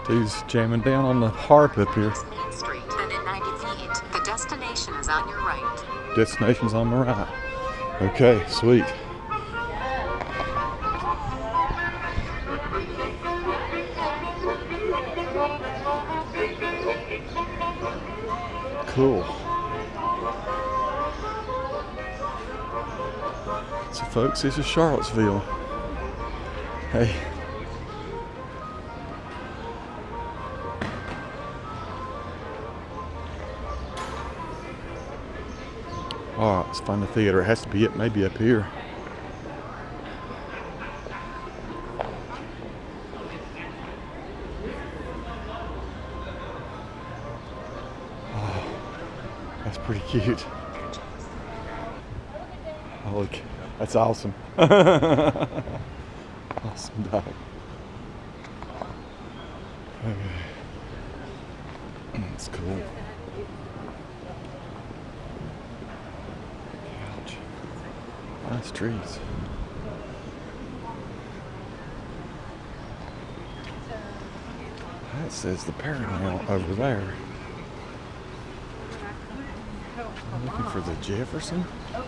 Dude's jamming down on the harp up here. Main Street, and in 90 feet, the destination is on your right. Destination's on my right. Okay, sweet. Cool. So folks, this is Charlottesville. Hey. Alright, let's find the theater. It has to be it, maybe up here. Oh, that's pretty cute. Oh, look, that's awesome. Awesome dog. Okay. That's cool. Couch. Nice trees. That says the Paramount over there. I'm looking for the Jefferson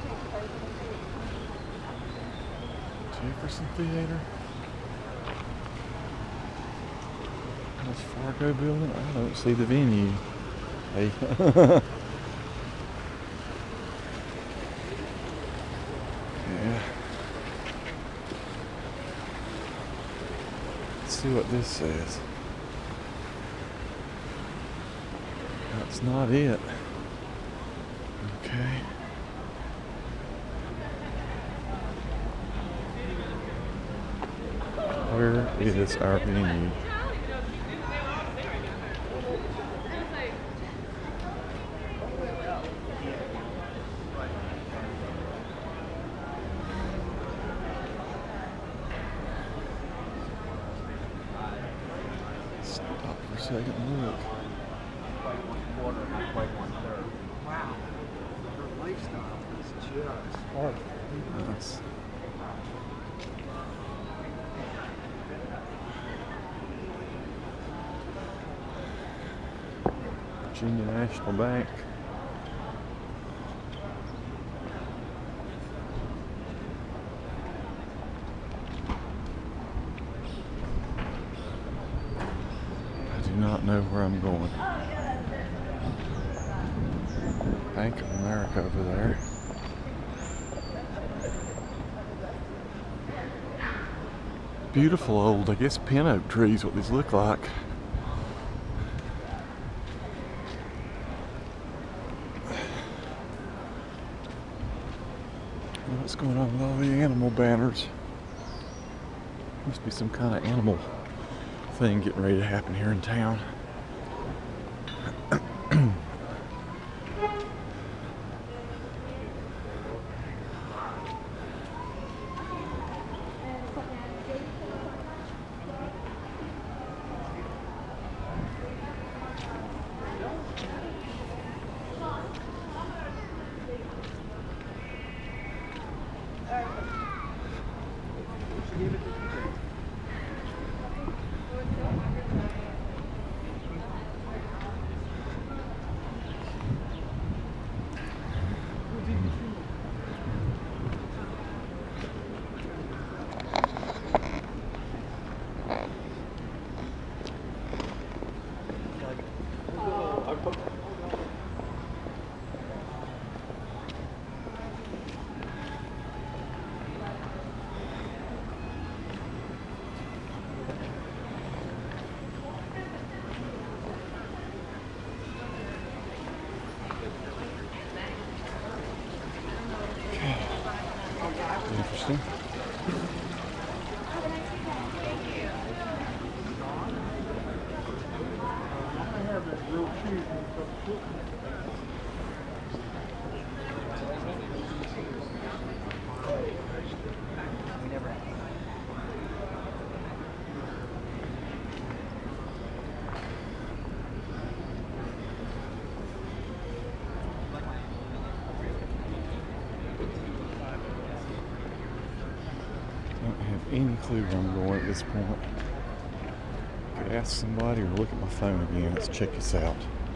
Theater. Wells Fargo building. I don't see the venue. Hey. Yeah. Let's see what this says. That's not it. Okay. Where is our venue? Stop for a second and look. Wow. Her lifestyle is just hard. Nice. Virginia National Bank. I do not know where I'm going. Bank of America over there. Beautiful old, I guess, pin oak trees, what these look like. What's going on with all the animal banners? Must be some kind of animal thing getting ready to happen here in town. Interesting. Any clue where I'm going at this point. Could ask somebody or look at my phone again. Let's check this out.